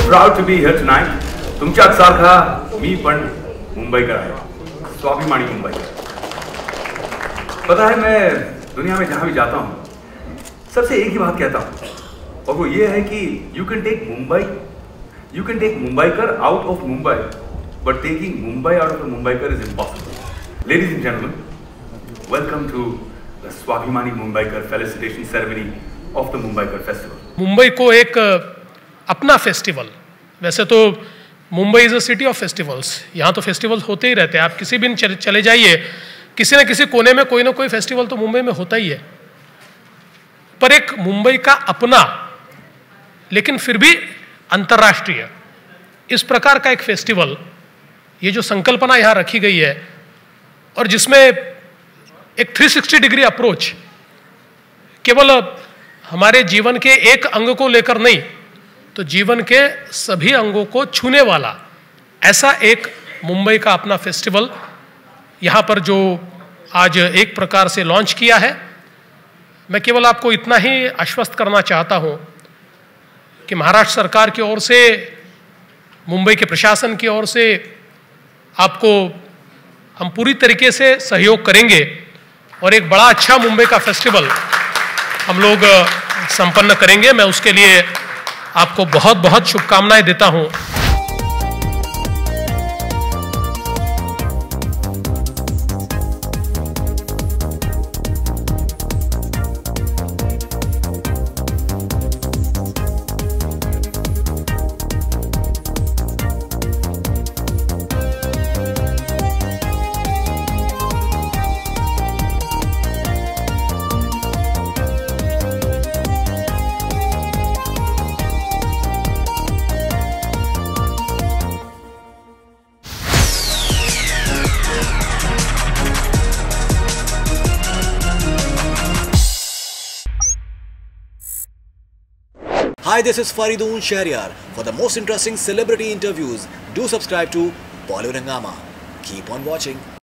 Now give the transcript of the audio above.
proud to be here tonight. तुमच्यासारखा मी पण मुंबईकर आहे, स्वाभिमानी मुंबईकर. पता है मैं दुनिया में जहाँ भी जाता हूँ सबसे एक ही बात कहता हूँ, और वो ये है कि you can take Mumbaikar out of Mumbai, but taking Mumbai out of the Mumbaiker is impossible. Ladies and gentlemen, welcome to the स्वाभिमानी Mumbaikar felicitation ceremony of the Mumbaikar festival. Mumbai को एक अपना फेस्टिवल, वैसे तो Mumbai is a city of festivals, यहाँ तो festivals होते ही रहते हैं. आप किसी भी चले जाइए, किसी न किसी कोने में कोई ना कोई फेस्टिवल तो मुंबई में होता ही है. पर एक मुंबई का अपना, लेकिन फिर भी अंतर्राष्ट्रीय, इस प्रकार का एक फेस्टिवल, ये जो संकल्पना यहाँ रखी गई है और जिसमें एक 360 डिग्री अप्रोच, केवल हमारे जीवन के एक अंग को लेकर नहीं, तो जीवन के सभी अंगों को छूने वाला ऐसा एक मुंबई का अपना फेस्टिवल यहाँ पर जो आज एक प्रकार से लॉन्च किया है. मैं केवल आपको इतना ही आश्वस्त करना चाहता हूँ कि महाराष्ट्र सरकार की ओर से, मुंबई के प्रशासन की ओर से आपको हम पूरी तरीके से सहयोग करेंगे और एक बड़ा अच्छा मुंबई का फेस्टिवल हम लोग संपन्न करेंगे. मैं उसके लिए आपको बहुत बहुत शुभकामनाएं देता हूं. Hi, this is Faridoon Shahryar. For the most interesting celebrity interviews, do subscribe to Bollywood Hungama. Keep on watching.